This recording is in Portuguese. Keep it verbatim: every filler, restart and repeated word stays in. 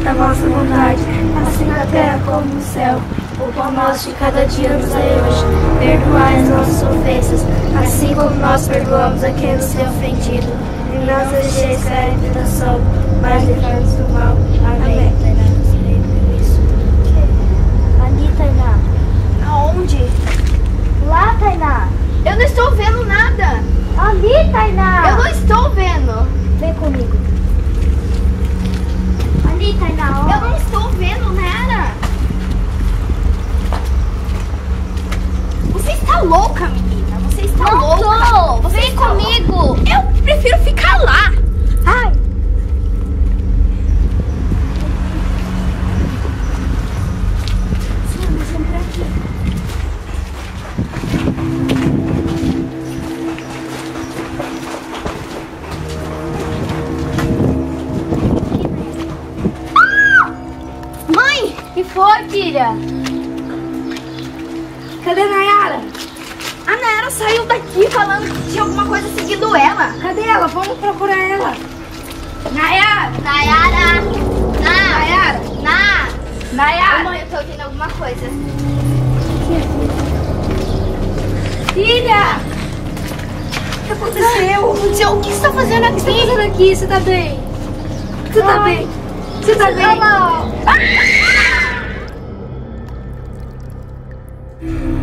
da vossa vontade, assim na terra como no céu. O pão nosso de cada dia nos dai hoje. Perdoai as nossas ofensas, assim como nós perdoamos a quem nos tem ofendido. E não nos deixeis cair em tentação, mas livrai-nos do mal. Amém. Ali, Tainá. Aonde? Lá, Tainá. Eu não estou vendo nada. Ali, Tainá. Eu não estou vendo. Vem comigo. Ali, Tainá. Ó. Eu não estou vendo nada. Você está louca, menina. Você está Não louca. tô. Você Vem está comigo. louca. Eu prefiro ficar lá. Ai. Mãe! O que foi, filha? Cadê a Nayara? A Nayara saiu daqui falando que tinha alguma coisa seguindo ela. Cadê ela? Vamos procurar ela. Nayara! Nayara! Na! Nayara! Na! Nayara! Mãe, eu tô ouvindo alguma coisa. Filha! O que aconteceu? Aconteceu? O que você tá fazendo O que você tá aqui? fazendo aqui? Você tá bem? Você tá Ai. bem? Você tá bem? Não.